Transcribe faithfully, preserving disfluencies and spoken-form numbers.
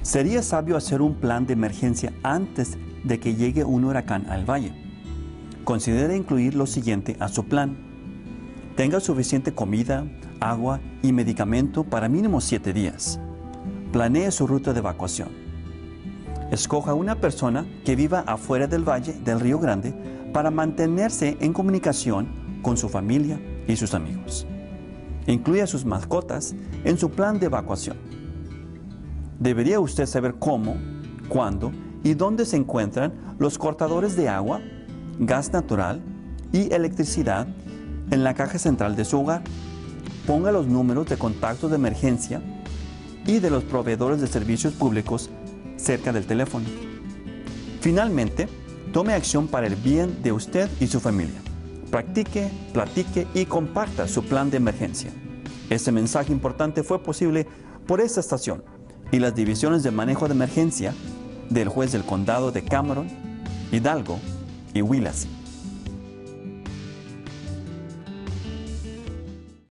Sería sabio hacer un plan de emergencia antes de que llegue un huracán al valle. Considere incluir lo siguiente a su plan. Tenga suficiente comida, agua y medicamento para mínimo siete días. Planee su ruta de evacuación. Escoja una persona que viva afuera del valle del Río Grande para mantenerse en comunicación con su familia y sus amigos. Incluya sus mascotas en su plan de evacuación. Debería usted saber cómo, cuándo y dónde se encuentran los cortadores de agua, gas natural y electricidad en la caja central de su hogar. Ponga los números de contacto de emergencia y de los proveedores de servicios públicos cerca del teléfono. Finalmente, tome acción para el bien de usted y su familia. Practique, platique y comparta su plan de emergencia. Este mensaje importante fue posible por esta estación y las divisiones de manejo de emergencia del juez del condado de Cameron, Hidalgo y Willacy.